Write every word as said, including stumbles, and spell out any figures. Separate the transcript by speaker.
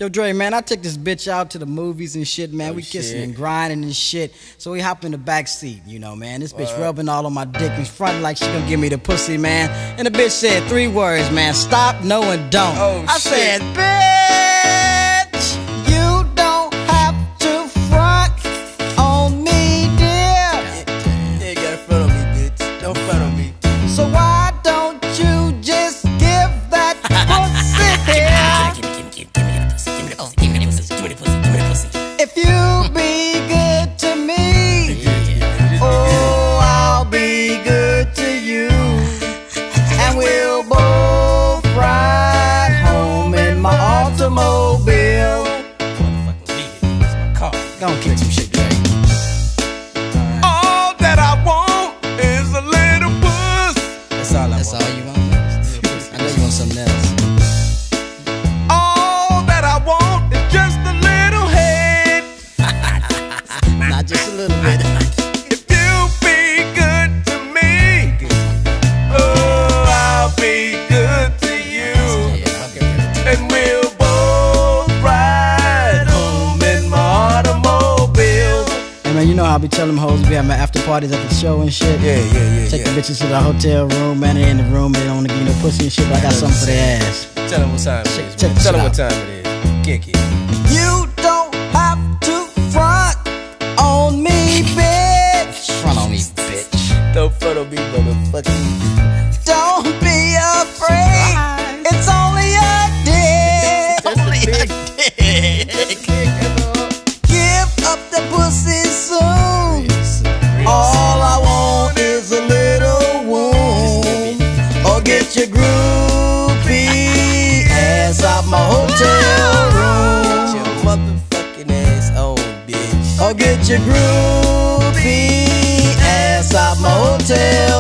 Speaker 1: Yo, Dre, man, I took this bitch out to the movies and shit, man.
Speaker 2: Oh,
Speaker 1: we kissing
Speaker 2: shit.
Speaker 1: and grinding and shit. So we hop in the back seat, you know, man. This bitch
Speaker 2: What?
Speaker 1: rubbing all on my dick and fronting like she gonna give me the pussy, man. And the bitch said three words, man. Stop, no, and don't.
Speaker 2: Oh,
Speaker 1: I
Speaker 2: shit.
Speaker 1: said, bitch, you don't have to front on me, dear.
Speaker 2: You ain't gotta front on me, bitch. Don't front on me.
Speaker 1: So why don't you just give that pussy, dear? If you be good to me, oh, I'll be good to you. And we'll both ride home in my automobile. Go on, kick some shit, Dre.
Speaker 2: All that I want is a little puss. That's all I
Speaker 1: That's
Speaker 2: want.
Speaker 1: all you want? I know you want something else.
Speaker 2: All that I want is just a little head.
Speaker 1: Not just a little bit.
Speaker 2: If you be good to me, oh, I'll be good to you. And we'll both ride home in my automobile.
Speaker 1: Hey, man, you know how I be telling them hoes we have my after parties at the show and shit?
Speaker 2: Yeah, yeah, yeah,
Speaker 1: Take
Speaker 2: yeah.
Speaker 1: the bitches to the hotel room, man. They in the room, they don't want to give you no pussy and shit, but I got something for their ass.
Speaker 2: Tell them what time it
Speaker 1: Check-
Speaker 2: is,
Speaker 1: check
Speaker 2: man.
Speaker 1: this
Speaker 2: Tell them
Speaker 1: out.
Speaker 2: what time it is. Kick it.
Speaker 1: You don't have to front on me, bitch. Front on me, bitch.
Speaker 2: Don't front on me, motherfucker.
Speaker 1: Don't be afraid. It's only a dick. Only a dick. Give up the pussy soon. All I want is a little wound. Or get your groupie ass out my hotel
Speaker 2: Get your
Speaker 1: room.
Speaker 2: motherfucking ass on, bitch.
Speaker 1: Or get your groupie ass out my hotel